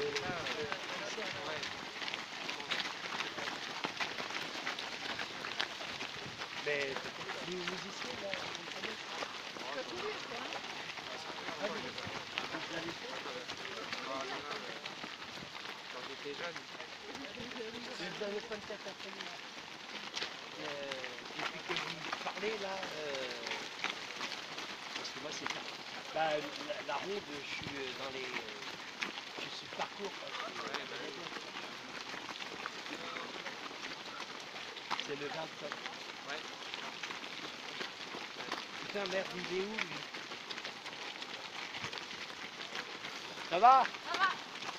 Mais les musiciens, là, vous le connaissez? Vous l'avez fait? Quand j'étais jeune. Vous avez pas le tête après depuis que vous parlez là, parce que moi c'est ça. Bah, la ronde, je suis dans les. Je suis le parcours. C'est le 20 octobre. Ouais. Putain, merde, il est où lui? Ça va? Ça va.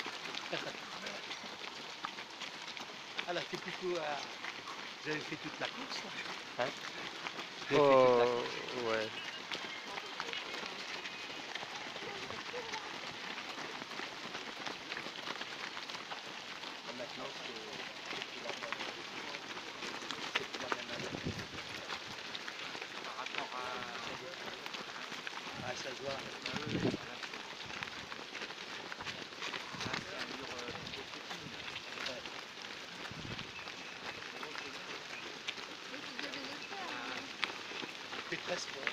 Ah là, c'est plutôt. Vous avez fait toute la course là? Hein? Vous avez fait toute la course. Ouais. Maintenant, c'est plus la même année. Par rapport Ah, ça se voit. à eux, là, c'est un mur plutôt petit. Je fais 13 fois.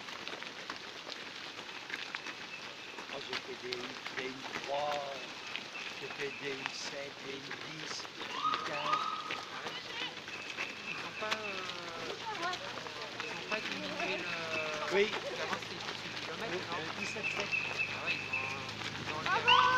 Moi, j'ai fait des U3, j'ai fait des U7, des U10, des U15. Ils n'ont pas diminué le... Oui. Avant c'était 18 km, non 17,7. Ah ouais, ils ont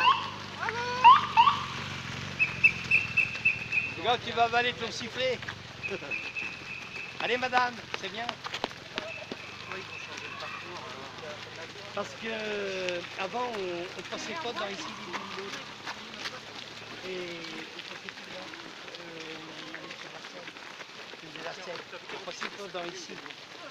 Regarde, tu vas avaler ton sifflet. Allez, madame, c'est bien. Pourquoi ils ont changé le parcours alors? Parce que avant, on passait pas dans ici du Lille. Et on passait plus là. On allait sur la Seine. On faisait la Seine. On passait pas dans ici.